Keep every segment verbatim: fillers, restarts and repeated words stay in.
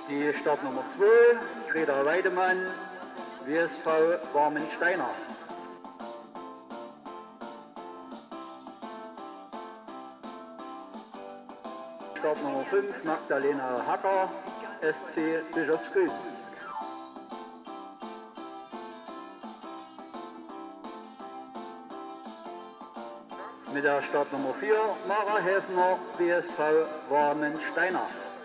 Die Startnummer zwei, Greta Weidemann, W S V Warmensteiner. Startnummer fünf, Magdalena Hacker, S C Bischofsgrün. Mit der Startnummer vier, Mara Häfner, W S V Warmensteiner.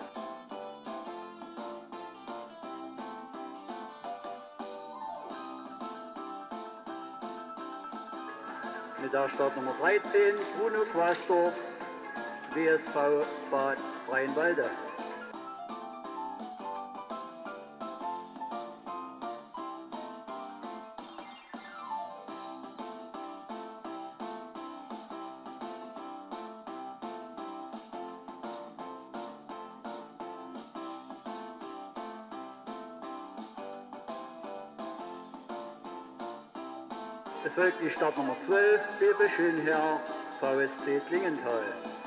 Mit der Startnummer dreizehn, Bruno Quastorf, W S V Bad Freienwalde. Es folgt die Startnummer zwölf, Bebe Schönherr, V S C Klingenthal.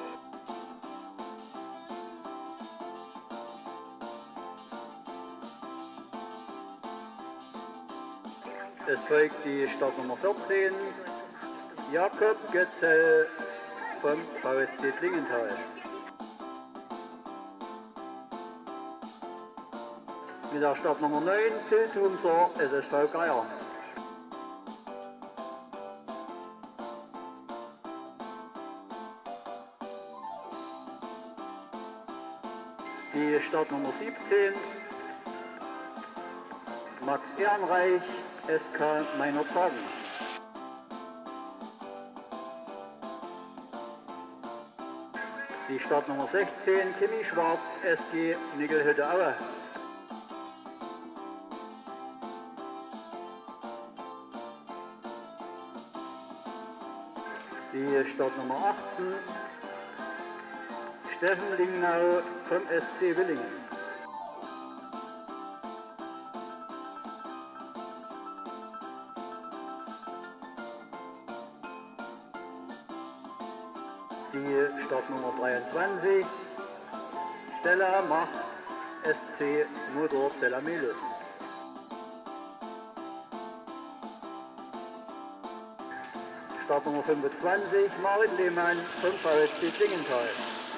Es folgt die Startnummer vierzehn, Jakob Götzel vom V S C Klingenthal. Mit der Startnummer neun, Till Thumser, S S V Geier. Die Startnummer siebzehn, Max Ehrenreich, S K Meinerzhagen. Die Startnummer sechzehn, Kimi Schwarz, S G Nickelhütte Aue. Die Startnummer achtzehn, Steffen Lingnau vom S C Willingen. Die Startnummer dreiundzwanzig, Stella Machts, S C Motor Zellamelis. Startnummer fünfundzwanzig, Marit Lehmann vom V S C Klingenthal.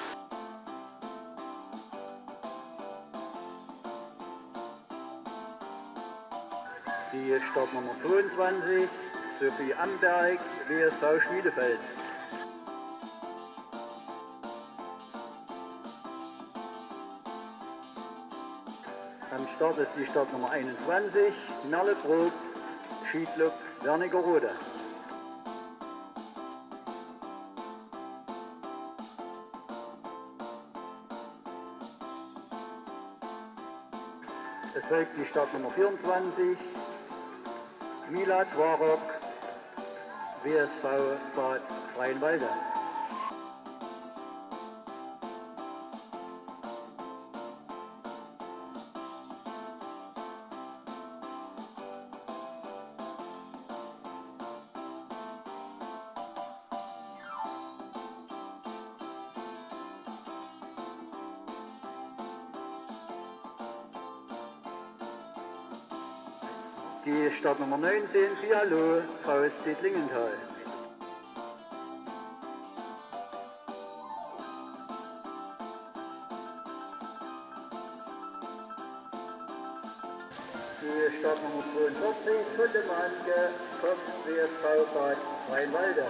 Die Startnummer zweiundzwanzig, Sophie Amberg, W S V Schmiedefeld. Am Start ist die Startnummer einundzwanzig, Merle Probst, Skiclub Wernigerode. Es folgt die Startnummer vierundzwanzig, Milad Warok, W S V Bad Freienwalde. Die Startnummer neunzehn, Pialo, V S C Klingenthal. Die Startnummer zweiundvierzig, Kundemanke vom W S V Bad Freienwalde.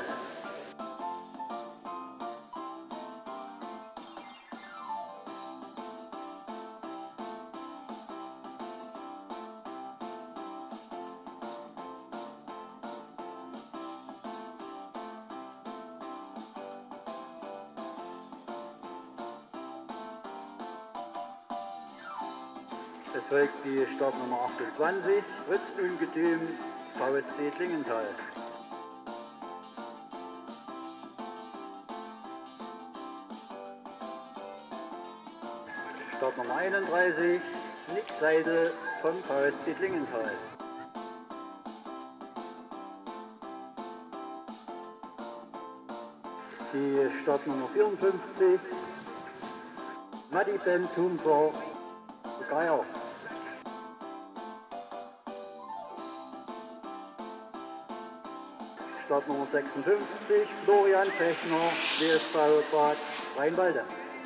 Es folgt die Startnummer achtundzwanzig, Fritz Ungetüm, V S C Klingenthal. Startnummer einunddreißig, Nick Seidel vom V S C Klingenthal. Die Startnummer vierundfünfzig, Matti Ben Thumser, Geier. Startnummer sechsundfünfzig, Florian Fechner, W S V Bad Rheinwalde.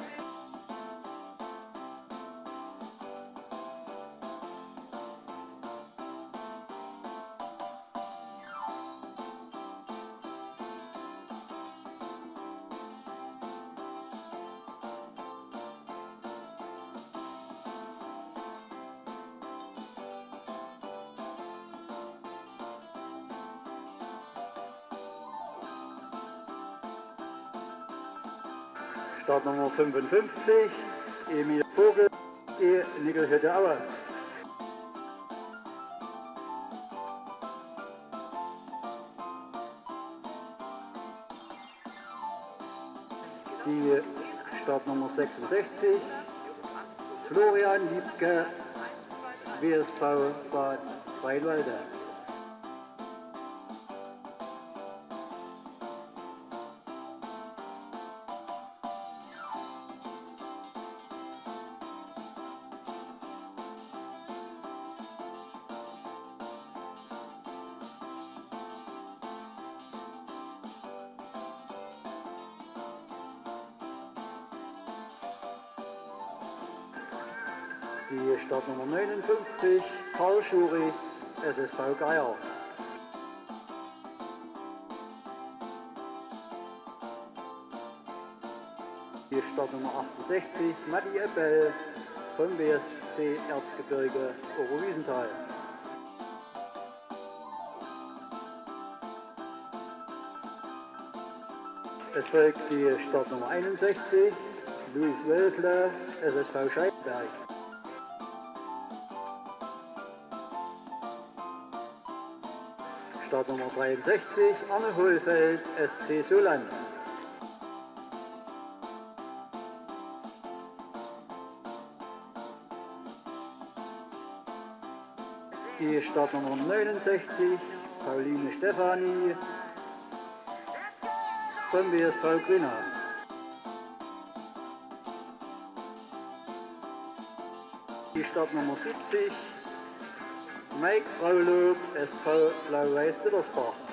Startnummer fünfundfünfzig, Emil Vogel, E. Nickelhütte Aue. Die Startnummer sechsundsechzig, Florian Liebke, W S V Bad Rheinwalde. Die Startnummer neunundfünfzig, Karl Schuri, S S V Geier. Die Startnummer achtundsechzig, Matti Eppel vom W S C Erzgebirge Oberwiesenthal. Es folgt die Startnummer einundsechzig, Luis Wölfle, S S V Scheidberg. Startnummer dreiundsechzig, Arne Hohlfeld, S C Soland. Die Startnummer neunundsechzig, Pauline Stefani vom W S V Grünau. Die Startnummer siebzig, Mike Fraulob, S V Blau-Weiß Dittersbach.